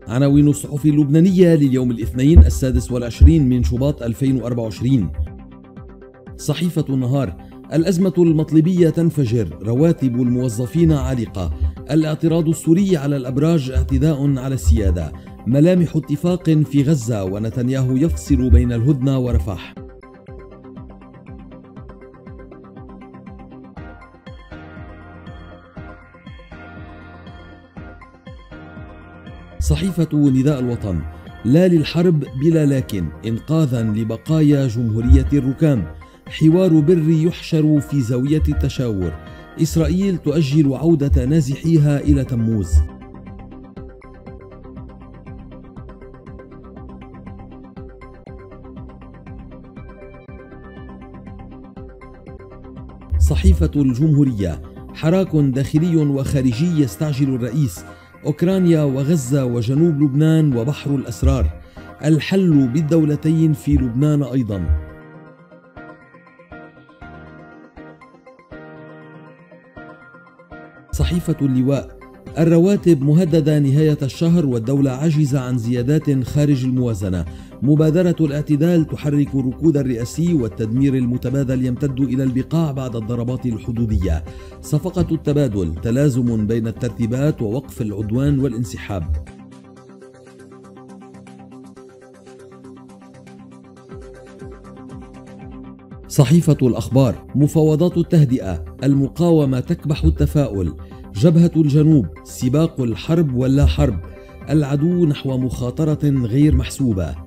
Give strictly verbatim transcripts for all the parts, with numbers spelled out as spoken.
عناوين الصحف اللبنانية لليوم الاثنين السادس والعشرين من شباط ألفين وأربعة وعشرين. صحيفة النهار: الأزمة المطلبية تنفجر، رواتب الموظفين عالقة، الاعتراض السوري على الأبراج اعتداء على السيادة، ملامح اتفاق في غزة ونتنياهو يفصل بين الهدنة ورفح. صحيفة نداء الوطن: لا للحرب بلا لكن، إنقاذا لبقايا جمهورية الركام، حوار بري يحشر في زاوية التشاور، إسرائيل تؤجل عودة نازحيها إلى تموز. صحيفة الجمهورية: حراك داخلي وخارجي يستعجل الرئيس، أوكرانيا وغزة وجنوب لبنان وبحر الأسرار، الحل بالدولتين في لبنان أيضا. صحيفة اللواء: الرواتب مهددة نهاية الشهر والدولة عاجزة عن زيادات خارج الموازنة، مبادرة الاعتدال تحرك الركود الرئاسي والتدمير المتبادل يمتد إلى البقاع بعد الضربات الحدودية، صفقة التبادل تلازم بين الترتيبات ووقف العدوان والانسحاب. صحيفة الأخبار: مفاوضات التهدئة، المقاومة تكبح التفاؤل، جبهة الجنوب، سباق الحرب ولا حرب، العدو نحو مخاطرة غير محسوبة.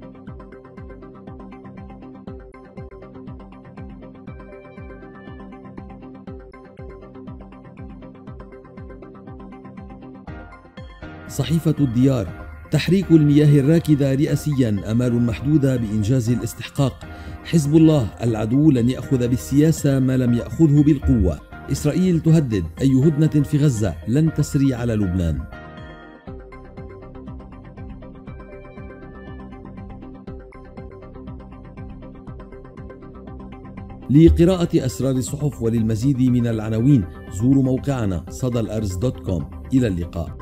صحيفة الديار: تحريك المياه الراكدة رئاسيا، أمال محدودة بإنجاز الاستحقاق، حزب الله العدو لن يأخذ بالسياسة ما لم يأخذه بالقوة، إسرائيل تهدد أي هدنة في غزة لن تسري على لبنان. لقراءة أسرار الصحف وللمزيد من العناوين زوروا موقعنا صدى الأرز دوت كوم. إلى اللقاء.